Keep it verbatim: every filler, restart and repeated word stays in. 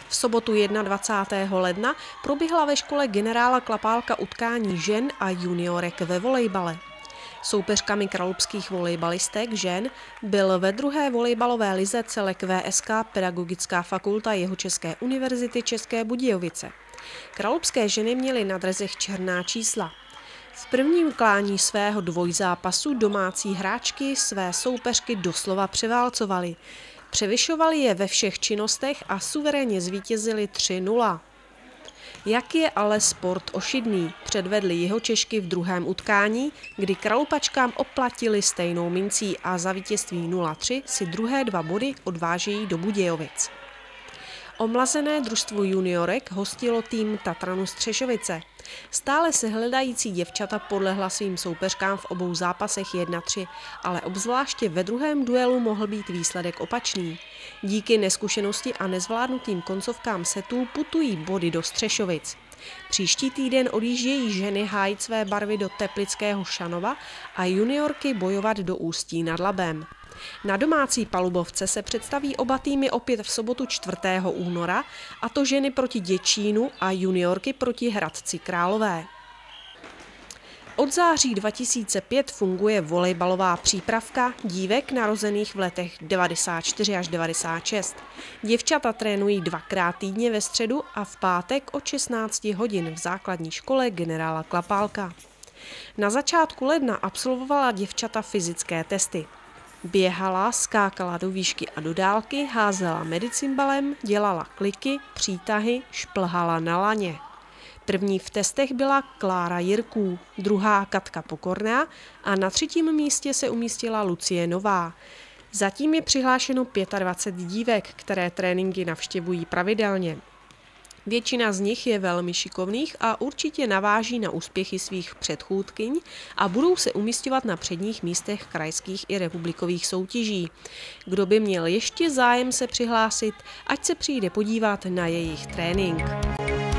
V sobotu dvacátého prvního ledna proběhla ve škole generála Klapálka utkání žen a juniorek ve volejbale. Soupeřkami kralupských volejbalistek žen byl ve druhé volejbalové lize celek V S K Pedagogická fakulta Jihočeské univerzity České Budějovice. Kralupské ženy měly na drezech černá čísla. V prvním klání svého dvojzápasu domácí hráčky své soupeřky doslova převálcovaly. Převyšovali je ve všech činnostech a suverénně zvítězili tři nula. Jak je ale sport ošidný, předvedli Jihočešky v druhém utkání, kdy Kralupačkám oplatili stejnou mincí a za vítězství nula tři si druhé dva body odvážejí do Budějovic. Omlazené družstvo juniorek hostilo tým Tatranu Střešovice. Stále se hledající děvčata podlehla svým soupeřkám v obou zápasech jedna tři, ale obzvláště ve druhém duelu mohl být výsledek opačný. Díky neskušenosti a nezvládnutým koncovkám setů putují body do Střešovic. Příští týden odjíždějí ženy hájit své barvy do teplického Šanova a juniorky bojovat do Ústí nad Labem. Na domácí palubovce se představí oba týmy opět v sobotu čtvrtého února, a to ženy proti Děčínu a juniorky proti Hradci Králové. Od září dva tisíce pět funguje volejbalová přípravka dívek narozených v letech devadesát čtyři až devadesát šest. Děvčata trénují dvakrát týdně ve středu a v pátek od šestnácti hodin v základní škole generála Klapálka. Na začátku ledna absolvovala děvčata fyzické testy. Běhala, skákala do výšky a do dálky, házela medicimbalem, dělala kliky, přítahy, šplhala na laně. První v testech byla Klára Jirků, druhá Katka Pokorná a na třetím místě se umístila Lucie Nová. Zatím je přihlášeno dvacet pět dívek, které tréninky navštěvují pravidelně. Většina z nich je velmi šikovných a určitě naváží na úspěchy svých předchůdkyň a budou se umísťovat na předních místech krajských i republikových soutěží. Kdo by měl ještě zájem se přihlásit, ať se přijde podívat na jejich trénink.